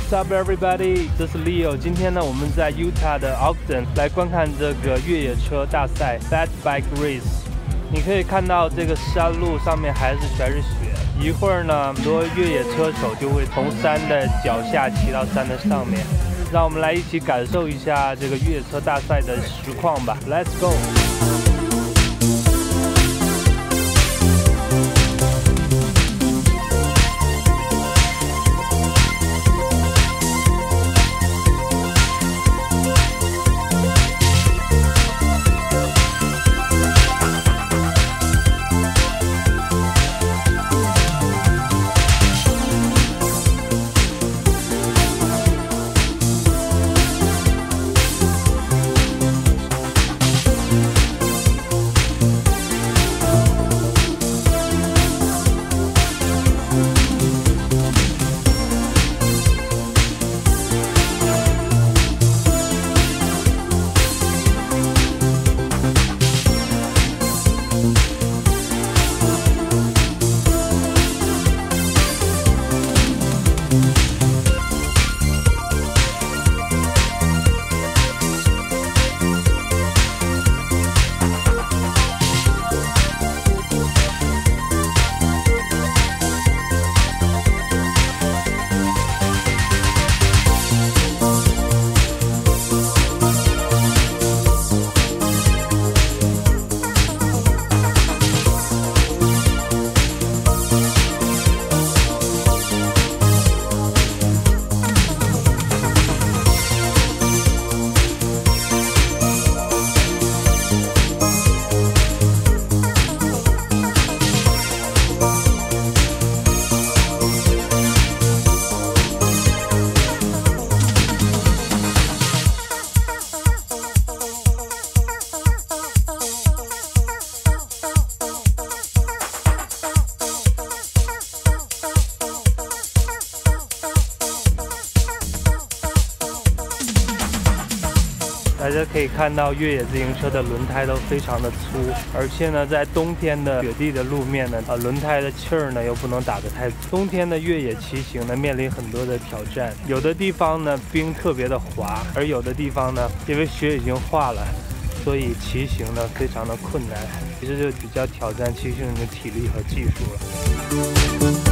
What's up, everybody？ 这是 Leo。今天呢，我们在 Utah 的 Ogden 来观看这个越野车大赛 Fat Bike Race。你可以看到这个山路上面还是全是雪，一会儿呢，很多越野车手就会从山的脚下骑到山的上面。让我们来一起感受一下这个越野车大赛的实况吧。Let's go！大家可以看到，越野自行车的轮胎都非常的粗，而且呢，在冬天的雪地的路面呢，轮胎的气儿呢又不能打得太足。冬天的越野骑行呢，面临很多的挑战，有的地方呢冰特别的滑，而有的地方呢，因为雪已经化了，所以骑行呢非常的困难。其实就比较挑战骑行人的体力和技术了。